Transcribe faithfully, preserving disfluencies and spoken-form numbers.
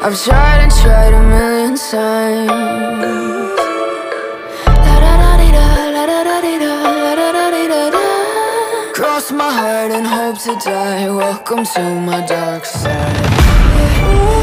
I've tried and tried a million times. Cross my heart and hope to die. Welcome to my dark side.